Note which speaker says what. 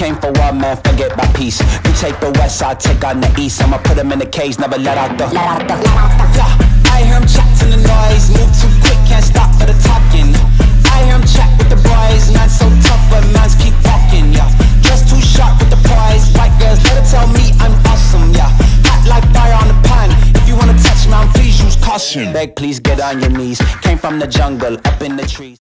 Speaker 1: came for war, man, forget about peace. You take the west, I take on the east. I'ma put him in a cage, never let out the Yeah, I hear him chat to the noise. Move too quick, can't stop for the talking. I hear him chat with the boys. Man so tough, but mans keep walking, yeah. Just too sharp with the prize. White girls, let her tell me I'm awesome, yeah. Hot like fire on the pan. If you wanna touch me, please use caution. Beg, please get on your knees. Came from the jungle, up in the trees.